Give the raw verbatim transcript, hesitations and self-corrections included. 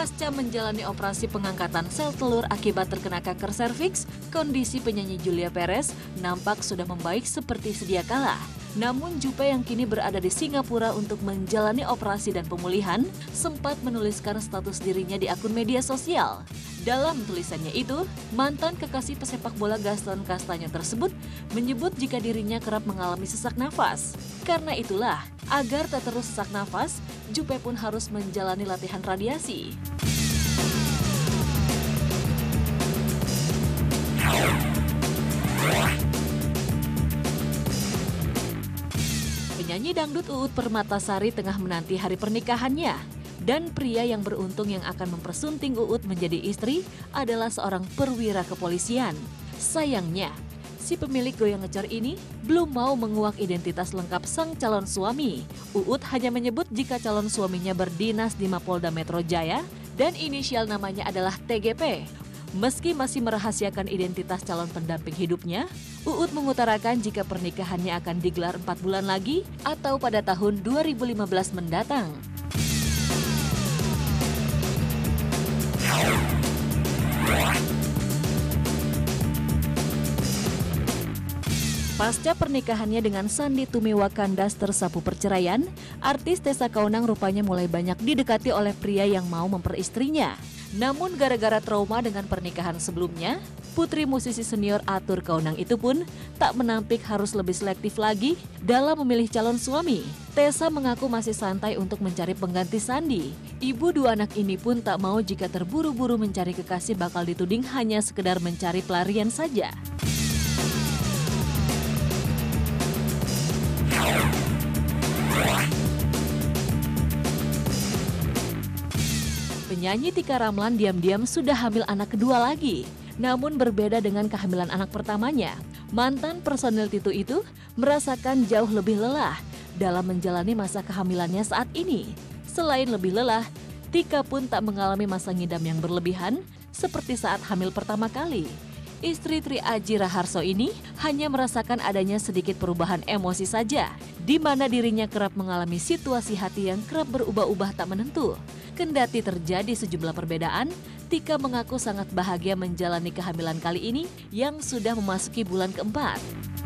Pasca menjalani operasi pengangkatan sel telur akibat terkena kanker serviks, kondisi penyanyi Julia Perez nampak sudah membaik seperti sedia kala. Namun Jupe yang kini berada di Singapura untuk menjalani operasi dan pemulihan, sempat menuliskan status dirinya di akun media sosial. Dalam tulisannya itu, mantan kekasih pesepak bola Gaston Castaño tersebut menyebut jika dirinya kerap mengalami sesak nafas. Karena itulah, agar tak terus sesak nafas, Jupe pun harus menjalani latihan radiasi. Penyanyi dangdut Uut Permatasari tengah menanti hari pernikahannya. Dan pria yang beruntung yang akan mempersunting Uut menjadi istri adalah seorang perwira kepolisian. Sayangnya, si pemilik goyang ngecer ini belum mau menguak identitas lengkap sang calon suami. Uut hanya menyebut jika calon suaminya berdinas di Mapolda Metro Jaya dan inisial namanya adalah T G P. Meski masih merahasiakan identitas calon pendamping hidupnya, Uut mengutarakan jika pernikahannya akan digelar empat bulan lagi atau pada tahun dua ribu lima belas mendatang. Pasca pernikahannya dengan Sandy Tumiwa Kandas tersapu perceraian, artis Tessa Kaunang rupanya mulai banyak didekati oleh pria yang mau memperistrinya. Namun gara-gara trauma dengan pernikahan sebelumnya, putri musisi senior Atur Kaunang itu pun tak menampik harus lebih selektif lagi dalam memilih calon suami. Tessa mengaku masih santai untuk mencari pengganti Sandy. Ibu dua anak ini pun tak mau jika terburu-buru mencari kekasih bakal dituding hanya sekedar mencari pelarian saja. Penyanyi Tika Ramlan diam-diam sudah hamil anak kedua lagi. Namun berbeda dengan kehamilan anak pertamanya, mantan personil Titu itu merasakan jauh lebih lelah dalam menjalani masa kehamilannya saat ini. Selain lebih lelah, Tika pun tak mengalami masa ngidam yang berlebihan seperti saat hamil pertama kali. Istri Tri Aji Raharso ini hanya merasakan adanya sedikit perubahan emosi saja, di mana dirinya kerap mengalami situasi hati yang kerap berubah-ubah tak menentu. Kendati terjadi sejumlah perbedaan, Tika mengaku sangat bahagia menjalani kehamilan kali ini yang sudah memasuki bulan keempat.